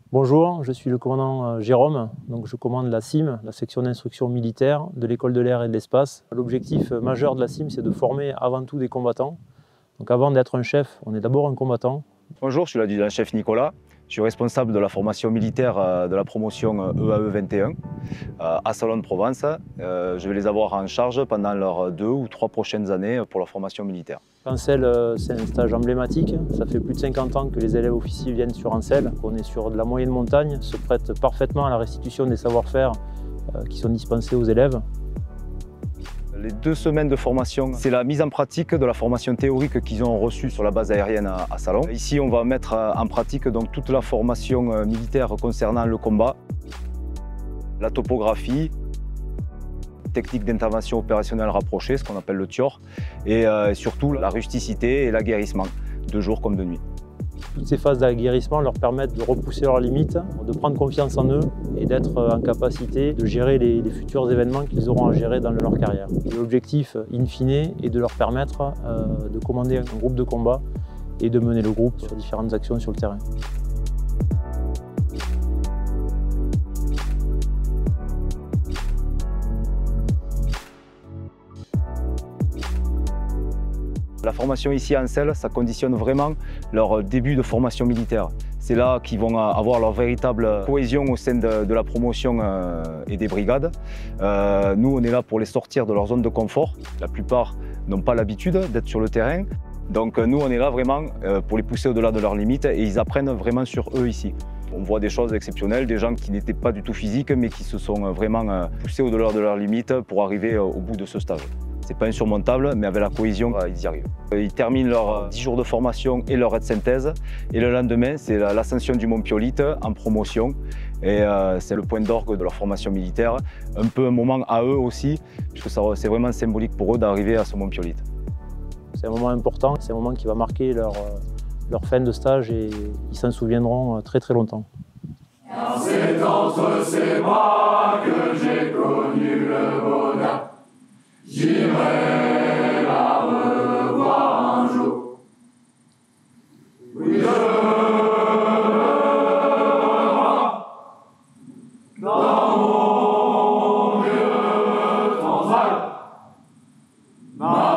Bonjour, je suis le commandant Jérôme, donc je commande la CIM, la section d'instruction militaire de l'École de l'air et de l'espace. L'objectif majeur de la CIM, c'est de former avant tout des combattants. Donc avant d'être un chef, on est d'abord un combattant. Bonjour, je suis l'adjudant-chef Nicolas. Je suis responsable de la formation militaire de la promotion EAE 21 à Salon de Provence. Je vais les avoir en charge pendant leurs 2 ou 3 prochaines années pour leur formation militaire. Ancel, c'est un stage emblématique. Ça fait plus de 50 ans que les élèves officiers viennent sur Ancel. On est sur de la moyenne montagne, se prête parfaitement à la restitution des savoir-faire qui sont dispensés aux élèves. Les 2 semaines de formation, c'est la mise en pratique de la formation théorique qu'ils ont reçue sur la base aérienne à Salon. Ici, on va mettre en pratique donc, toute la formation militaire concernant le combat, la topographie, technique d'intervention opérationnelle rapprochée, ce qu'on appelle le TIOR, et surtout la rusticité et l'aguerrissement, de jour comme de nuit. Toutes ces phases d'aguerrissement leur permettent de repousser leurs limites, de prendre confiance en eux et d'être en capacité de gérer les futurs événements qu'ils auront à gérer dans leur carrière. L'objectif, in fine, est de leur permettre de commander un groupe de combat et de mener le groupe sur différentes actions sur le terrain. La formation ici à Ancel, ça conditionne vraiment leur début de formation militaire. C'est là qu'ils vont avoir leur véritable cohésion au sein de la promotion et des brigades. Nous, on est là pour les sortir de leur zone de confort. La plupart n'ont pas l'habitude d'être sur le terrain. Donc nous, on est là vraiment pour les pousser au-delà de leurs limites et ils apprennent vraiment sur eux ici. On voit des choses exceptionnelles, des gens qui n'étaient pas du tout physiques mais qui se sont vraiment poussés au-delà de leurs limites pour arriver au bout de ce stage. C'est pas insurmontable, mais avec la cohésion, ils y arrivent. Ils terminent leurs 10 jours de formation et leur aide synthèse. Et le lendemain, c'est l'ascension du Mont Piolite en promotion. Et c'est le point d'orgue de leur formation militaire. Un peu un moment à eux aussi, puisque c'est vraiment symbolique pour eux d'arriver à ce Mont Piolite. C'est un moment important, c'est un moment qui va marquer leur fin de stage et ils s'en souviendront très très longtemps. C'est entre ces bras que j'ai connu le bonheur. J'irai la revoir un jour. Oui, je dans mon vieux Transvaal.